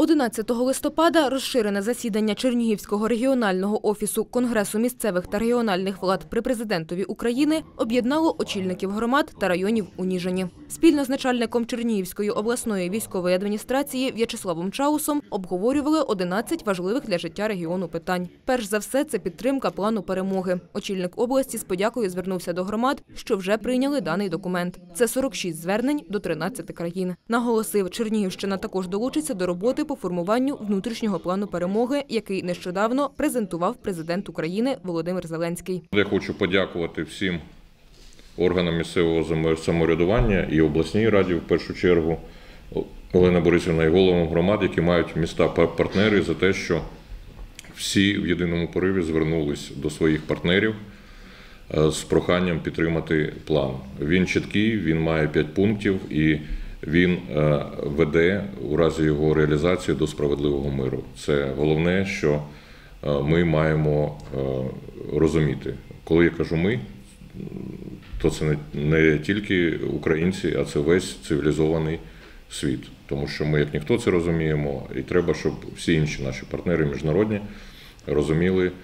11 листопада розширене засідання Чернігівського регіонального офісу Конгресу місцевих та регіональних влад при президентові України об'єднало очільників громад та районів у Ніжині. Спільно з начальником Чернігівської обласної військової адміністрації В'ячеславом Чаусом обговорювали 11 важливих для життя регіону питань. Перш за все, це підтримка плану перемоги. Очільник області з подякою звернувся до громад, що вже прийняли даний документ. Це 46 звернень до 13 країн. Наголосив, Чернігівщина також долучиться до роботи по формуванню внутрішнього плану перемоги, який нещодавно презентував президент України Володимир Зеленський. Я хочу подякувати всім органам місцевого самоврядування і обласній раді, в першу чергу, Олена Борисівна, і головам громад, які мають міста-партнери, за те, що всі в єдиному пориві звернулись до своїх партнерів з проханням підтримати план. Він чіткий, він має 5 пунктів і він веде у разі його реалізації до справедливого миру. Це головне, що ми маємо розуміти. Коли я кажу «ми», то це не тільки українці, а це весь цивілізований світ. Тому що ми, як ніхто, це розуміємо, і треба, щоб всі інші наші партнери міжнародні розуміли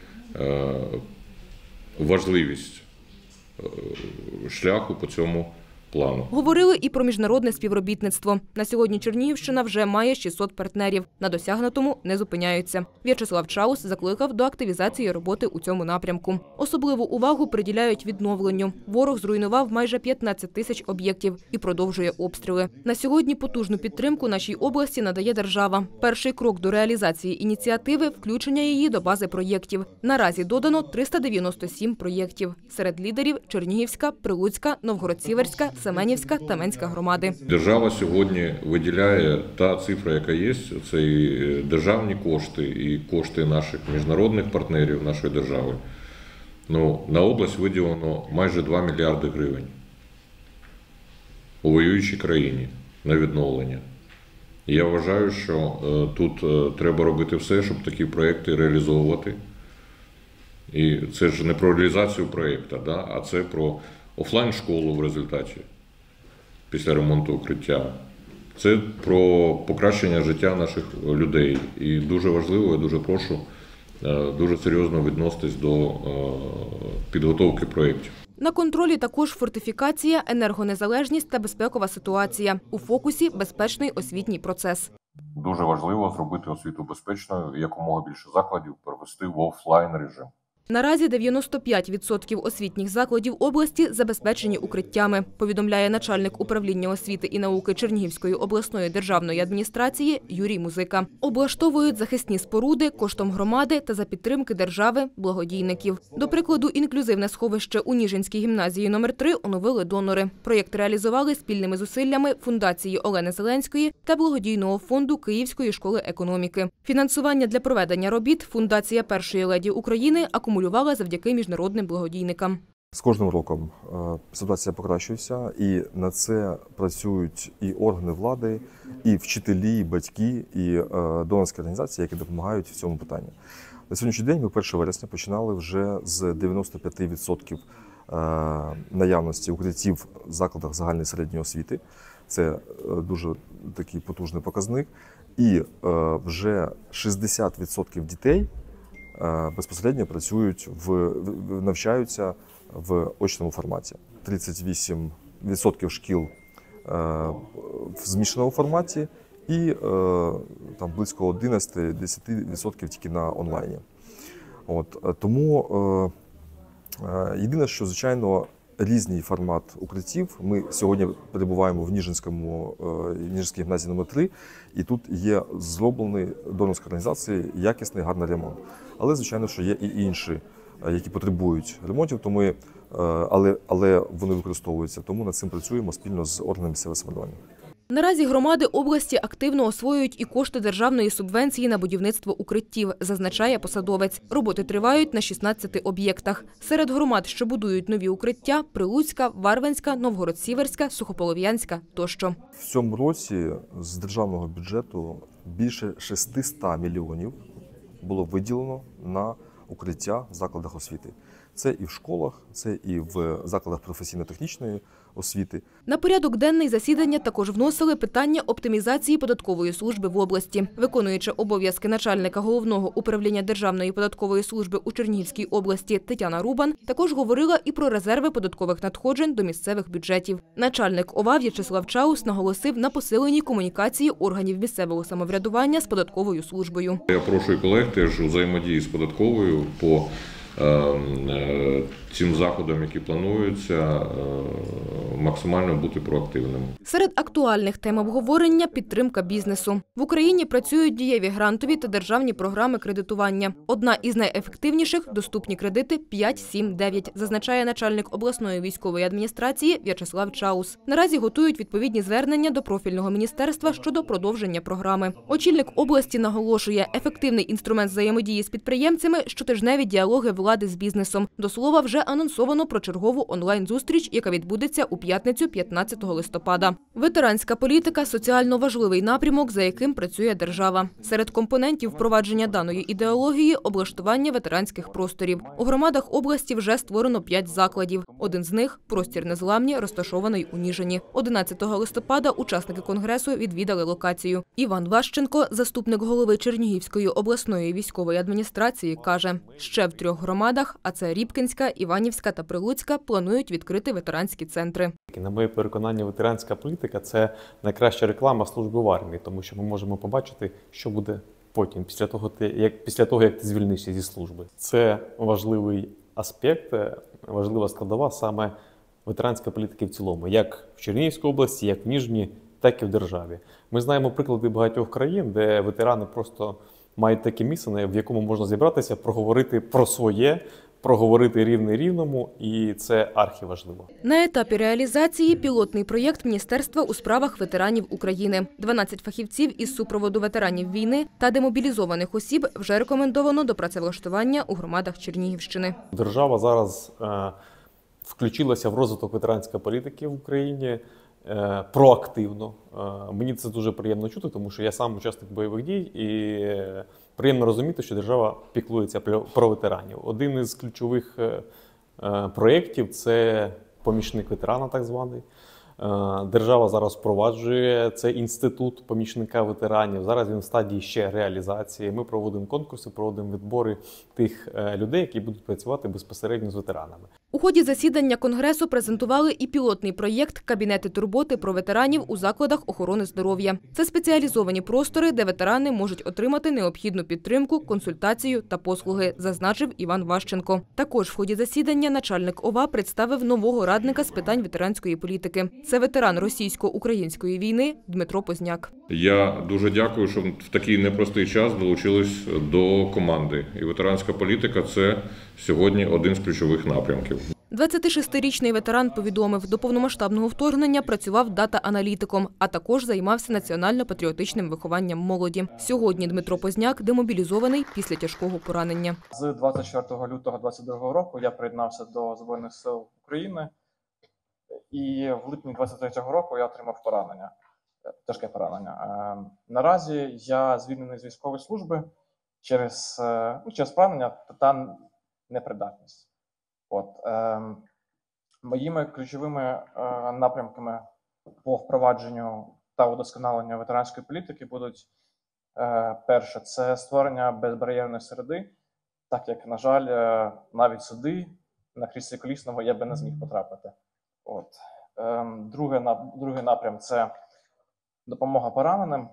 важливість шляху по цьому плану. Говорили і про міжнародне співробітництво. На сьогодні Чернігівщина вже має 600 партнерів. На досягнутому не зупиняються. В'ячеслав Чаус закликав до активізації роботи у цьому напрямку. Особливу увагу приділяють відновленню. Ворог зруйнував майже 15 тисяч об'єктів і продовжує обстріли. На сьогодні потужну підтримку нашій області надає держава. Перший крок до реалізації ініціативи – включення її до бази проєктів. Наразі додано 397 проєктів. Серед лідерів – Чернігівська, Прилуцька, Новгород-Сіверська, Семенівська та Менська громади. Держава сьогодні виділяє та цифра, яка є, це і державні кошти, і кошти наших міжнародних партнерів нашої держави. На область виділено майже 2 мільярди гривень у воюючій країні на відновлення. Я вважаю, що тут треба робити все, щоб такі проекти реалізовувати. І це ж не про реалізацію проєкту, а це про офлайн-школу в результаті, після ремонту укриття. Це про покращення життя наших людей. І дуже важливо, я дуже прошу, дуже серйозно відноситись до підготовки проєктів. На контролі також фортифікація, енергонезалежність та безпекова ситуація. У фокусі – безпечний освітній процес. Дуже важливо зробити освіту безпечною і якомога більше закладів перевести в офлайн режим. Наразі 95% освітніх закладів області забезпечені укриттями, повідомляє начальник управління освіти і науки Чернігівської обласної державної адміністрації Юрій Музика. Облаштовують захисні споруди коштом громади та за підтримки держави благодійників. До прикладу, інклюзивне сховище у Ніжинській гімназії номер 3 оновили донори. Проєкт реалізували спільними зусиллями Фундації Олени Зеленської та благодійного фонду Київської школи економіки. Фінансування для проведення робіт Фундація Першої леді України акумулювала завдяки міжнародним благодійникам. З кожним роком ситуація покращується, і на це працюють і органи влади, і вчителі, і батьки, і донорські організації, які допомагають в цьому питанні. На сьогоднішній день ми 1 вересня починали вже з 95% наявності укриттів в закладах загальної середньої освіти. Це дуже такий потужний показник. І вже 60% дітей безпосередньо працюють, навчаються в очному форматі. 38% шкіл в змішаному форматі і там близько 11-10% тільки на онлайні. Тому єдине, що, звичайно, різний формат укриттів. Ми сьогодні перебуваємо в Ніжинській гімназії номер 3, і тут є зроблений донорською організацією якісний, гарний ремонт. Але, звичайно, що є і інші, які потребують ремонтів, але вони використовуються. Тому над цим працюємо спільно з органами місцевого самоврядування. Наразі громади області активно освоюють і кошти державної субвенції на будівництво укриттів, зазначає посадовець. Роботи тривають на 16 об'єктах. Серед громад, що будують нові укриття – Прилуцька, Варвинська, Новгород-Сіверська, Сухополов'янська тощо. В цьому році з державного бюджету більше 600 мільйонів було виділено на укриття в закладах освіти. Це і в школах, це і в закладах професійно-технічної освіти. На порядок денний засідання також вносили питання оптимізації податкової служби в області. Виконуючи обов'язки начальника Головного управління Державної податкової служби у Чернігівській області Тетяна Рубан також говорила і про резерви податкових надходжень до місцевих бюджетів. Начальник ОВА В'ячеслав Чаус наголосив на посиленні комунікації органів місцевого самоврядування з податковою службою. Я прошу колег теж у взаємодії з податковою по цим заходам, які плануються, максимально бути проактивними. Серед актуальних тем обговорення – підтримка бізнесу. В Україні працюють дієві грантові та державні програми кредитування. Одна із найефективніших – доступні кредити 5-7-9, зазначає начальник обласної військової адміністрації В'ячеслав Чаус. Наразі готують відповідні звернення до профільного міністерства щодо продовження програми. Очільник області наголошує, ефективний інструмент взаємодії з підприємцями – щотижневі діалоги влади з бізнесом. До слова, вже анонсовано про чергову онлайн-зустріч, яка відбудеться у п'ятницю 15 листопада. Ветеранська політика – соціально важливий напрямок, за яким працює держава. Серед компонентів впровадження даної ідеології – облаштування ветеранських просторів. У громадах області вже створено 5 закладів. Один з них – простір Незламні, розташований у Ніжині. 11 листопада учасники конгресу відвідали локацію. Іван Ващенко, заступник голови Чернігівської обласної військової адміністрації, каже, ще в 3 громадах, а це Рібкінська, Іванівська та Прилуцька, планують відкрити ветеранські центри. На моє переконання, ветеранська політика – це найкраща реклама служби в армії, тому що ми можемо побачити, що буде потім, після того, як ти звільнишся зі служби. Це важливий аспект, важлива складова саме ветеранської політики в цілому, як в Чернігівській області, як в Ніжині, так і в державі. Ми знаємо приклади багатьох країн, де ветерани просто мають таке місце, в якому можна зібратися, проговорити про своє, проговорити рівне рівному, і це архіважливо. На етапі реалізації пілотний проєкт Міністерства у справах ветеранів України. 12 фахівців із супроводу ветеранів війни та демобілізованих осіб вже рекомендовано до працевлаштування у громадах Чернігівщини. Держава зараз включилася в розвиток ветеранської політики в Україні проактивно. Мені це дуже приємно чути, тому що я сам учасник бойових дій і приємно розуміти, що держава піклується про ветеранів. Один із ключових проєктів – це помічник ветерана, так званий. Держава зараз впроваджує цей інститут помічника ветеранів. Зараз він в стадії ще реалізації. Ми проводимо конкурси, проводимо відбори тих людей, які будуть працювати безпосередньо з ветеранами. У ході засідання Конгресу презентували і пілотний проєкт «Кабінети турботи про ветеранів у закладах охорони здоров'я». Це спеціалізовані простори, де ветерани можуть отримати необхідну підтримку, консультацію та послуги, зазначив Іван Ващенко. Також в ході засідання начальник ОВА представив нового радника з питань ветеранської політики. Це ветеран російсько-української війни Дмитро Позняк. Я дуже дякую, що в такий непростий час долучились до команди. І ветеранська політика – це сьогодні один з ключових напрямків. 26-річний ветеран повідомив, до повномасштабного вторгнення працював дата-аналітиком, а також займався національно-патріотичним вихованням молоді. Сьогодні Дмитро Позняк демобілізований після тяжкого поранення. З 24 лютого 2022 року я приєднався до Збройних сил України, і в липні 2023 року я отримав поранення, тяжке поранення. Наразі я звільнений з військової служби через поранення та непридатність. Моїми ключовими напрямками по впровадженню та удосконаленню ветеранської політики будуть перше – це створення безбар'єрної середи, так як, на жаль, навіть на кріслі колісного я би не зміг потрапити. Другий напрям – це допомога пораненим,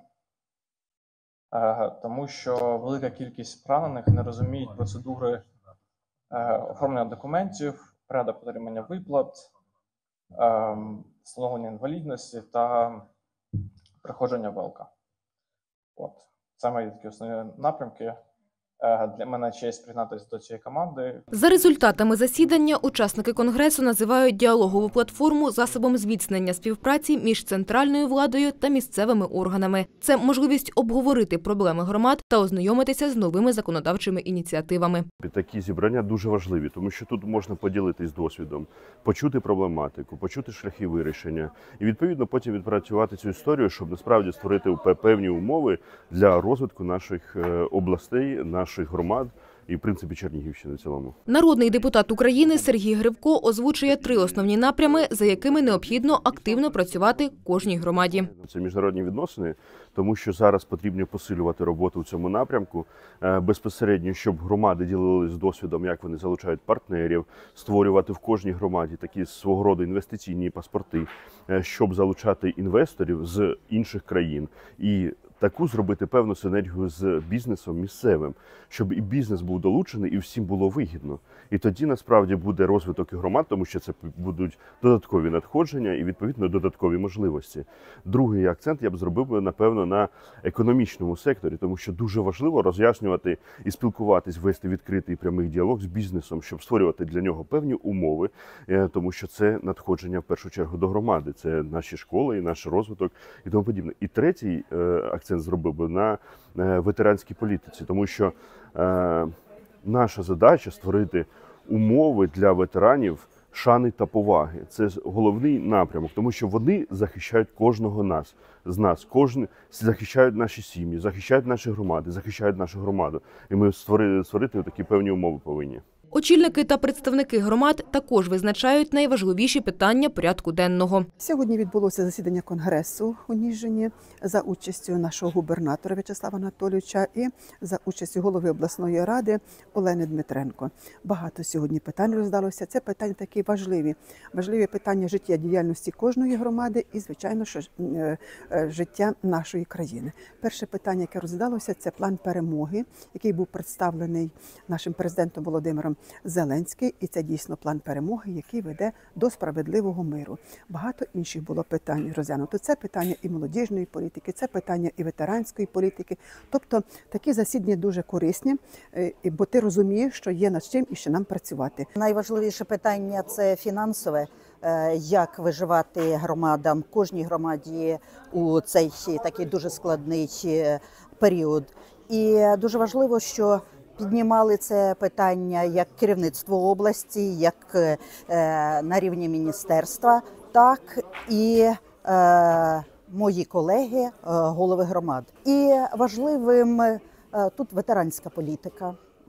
тому що велика кількість поранених не розуміють процедури оформлення документів, порядок отримання виплат, встановлення інвалідності та проходження ВЛК. Це мої такі основні напрямки. Для мене честь приєднатися до цієї команди. За результатами засідання учасники Конгресу називають діалогову платформу засобом зміцнення співпраці між центральною владою та місцевими органами. Це можливість обговорити проблеми громад та ознайомитися з новими законодавчими ініціативами. Такі зібрання дуже важливі, тому що тут можна поділитись досвідом, почути проблематику, почути шляхи вирішення і, відповідно, потім відпрацювати цю історію, щоб насправді створити певні умови для розвитку наших областей, наших громад і в принципі Чернігівщини в цілому. Народний депутат України Сергій Гривко озвучує 3 основні напрями, за якими необхідно активно працювати кожній громаді. Це міжнародні відносини, тому що зараз потрібно посилювати роботу в цьому напрямку, безпосередньо, щоб громади ділились досвідом, як вони залучають партнерів, створювати в кожній громаді такі свого роду інвестиційні паспорти, щоб залучати інвесторів з інших країн і таку зробити певну синергію з бізнесом місцевим, щоб і бізнес був долучений, і всім було вигідно. І тоді насправді буде розвиток і громад, тому що це будуть додаткові надходження і, відповідно, додаткові можливості. Другий акцент я б зробив, напевно, на економічному секторі, тому що дуже важливо роз'яснювати і спілкуватись, вести відкритий прямий діалог з бізнесом, щоб створювати для нього певні умови, тому що це надходження в першу чергу до громади, це наші школи і наш розвиток і тому подібне. І третій акцент зробив би на ветеранській політиці, тому що наша задача створити умови для ветеранів шани та поваги. Це головний напрямок, тому що вони захищають кожного з нас. Кожен захищають наші сім'ї, захищають наші громади, захищають нашу громаду. І ми створити такі певні умови повинні. Очільники та представники громад також визначають найважливіші питання порядку денного. Сьогодні відбулося засідання Конгресу у Ніжині за участю нашого губернатора В'ячеслава Анатолійовича і за участю голови обласної ради Олени Дмитренко. Багато сьогодні питань роздалося. Це питання такі важливі. Важливі питання життєдіяльності кожної громади і, звичайно, що життя нашої країни. Перше питання, яке роздалося, це план перемоги, який був представлений нашим президентом Володимиром Зеленським. І це дійсно план перемоги, який веде до справедливого миру. Багато інших було питань розглянуто. Це питання і молодіжної політики, це питання і ветеранської політики. Тобто такі засідання дуже корисні, бо ти розумієш, що є над чим і ще нам працювати. Найважливіше питання – це фінансове. Як виживати громадам, кожній громаді у цей такий дуже складний період. І дуже важливо, що піднімали це питання як керівництво області, як на рівні міністерства, так і мої колеги, голови громад. І важливим тут ветеранська політика.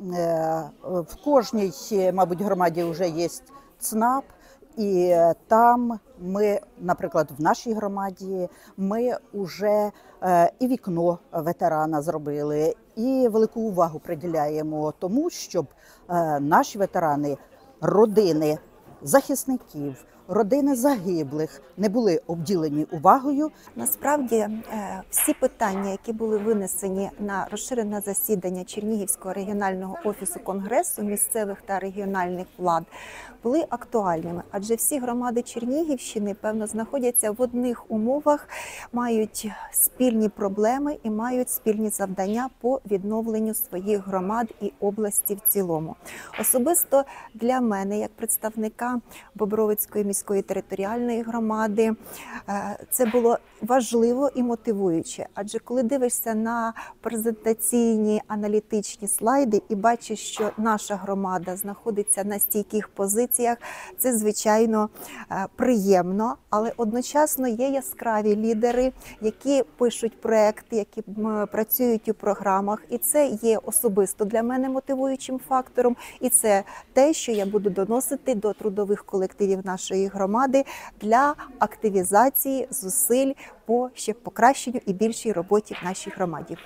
В кожній, мабуть, громаді вже є ЦНАП, і там ми, наприклад, в нашій громаді, ми вже і вікно ветерана зробили, і велику увагу приділяємо тому, щоб наші ветерани, родини захисників, родини загиблих не були обділені увагою. Насправді всі питання, які були винесені на розширене засідання Чернігівського регіонального офісу Конгресу місцевих та регіональних влад, були актуальними, адже всі громади Чернігівщини, певно, знаходяться в одних умовах, мають спільні проблеми і мають спільні завдання по відновленню своїх громад і області в цілому. Особисто для мене, як представника Бобровицької міської територіальної громади, це було важливо і мотивуюче, адже коли дивишся на презентаційні аналітичні слайди і бачиш, що наша громада знаходиться на стійких позиціях, це, звичайно, приємно, але одночасно є яскраві лідери, які пишуть проекти, які працюють у програмах, і це є особисто для мене мотивуючим фактором, і це те, що я буду доносити до трудових колективів нашої громади для активізації зусиль по ще покращенню і більшій роботі в нашій громаді.